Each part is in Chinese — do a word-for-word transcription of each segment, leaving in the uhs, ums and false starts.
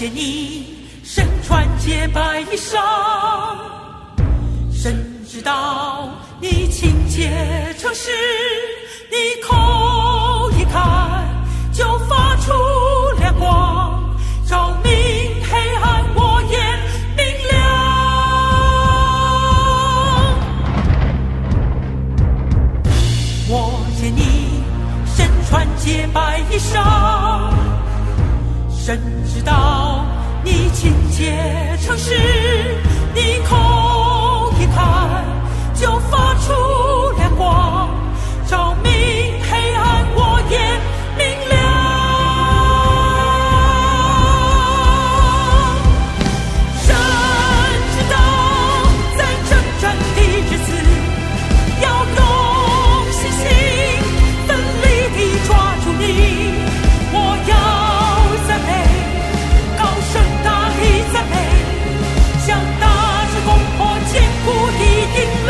见你身穿洁白衣裳，神知道你清洁诚实，你口一开就发出亮光，照明黑暗，我眼明亮。我见你身穿洁白衣裳，神知道你清洁诚实，你口一开就发出亮光，照明黑暗，我眼明亮。神知道在征战的日子，要用信心奋力地抓住你，我要赞美，高声大力赞美，像大着攻破坚固的营垒。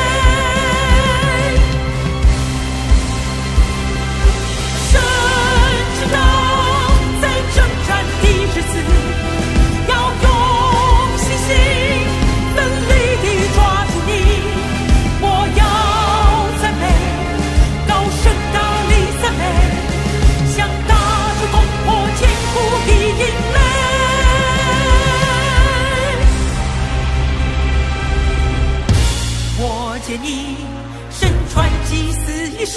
神知道在征战的日子，要用信心奋力地抓住你，我要赞美，高声大力赞美，像大着攻破坚固的营垒。我见你身穿祭司衣裳，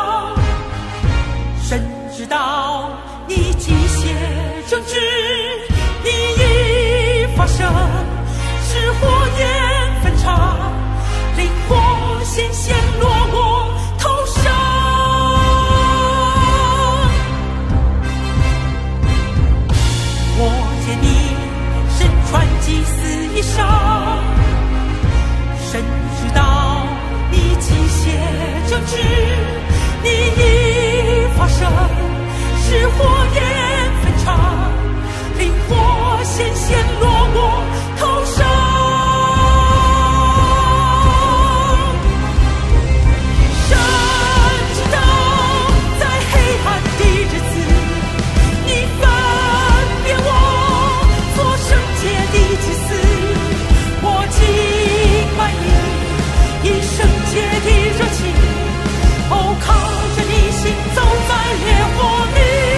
神知道你机械正直，你一发声是火焰分叉，灵火显现落我头上。我见你身穿祭司衣裳，神知道你机械正直，你一发声是火焰分叉，灵火显现落我头上。神知道在黑暗的日子，你分辨我做圣洁的祭司，我敬拜你以圣洁的热情，哦，靠着你行走在烈火里。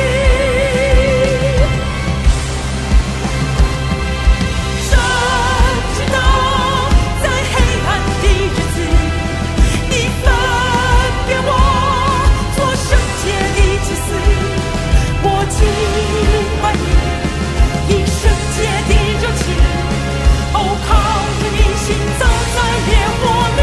神知道在黑暗的日子，你分辨我做圣洁的祭司，我敬拜你以圣洁的热情，哦，靠着你行走在烈火里。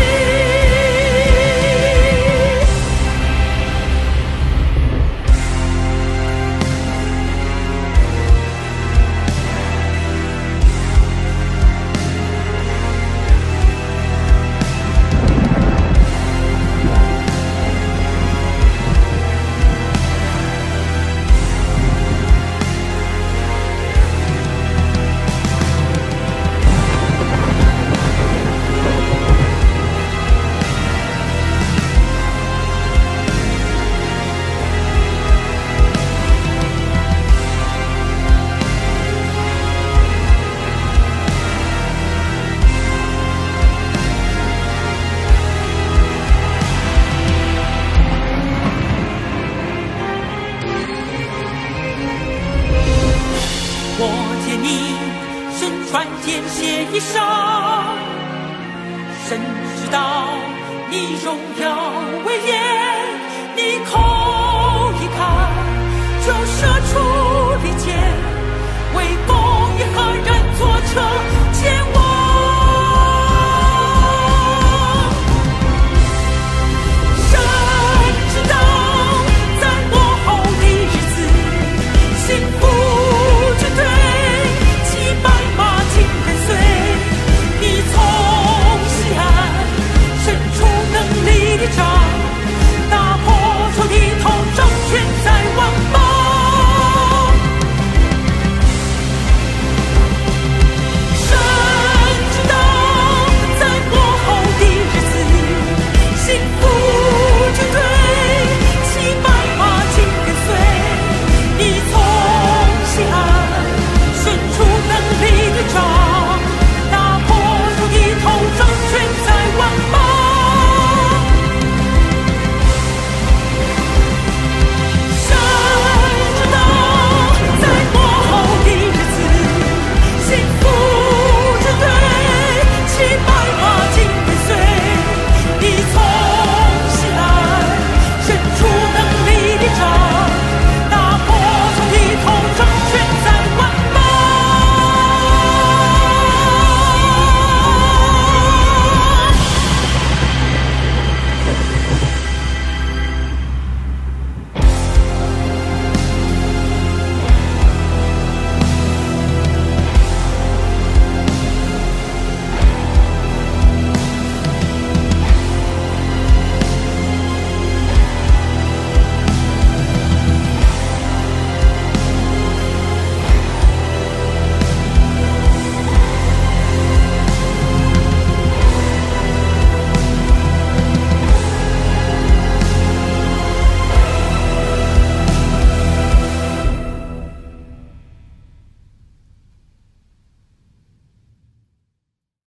我见你身穿简血衣裳，神知道你荣耀威严，你口一开就射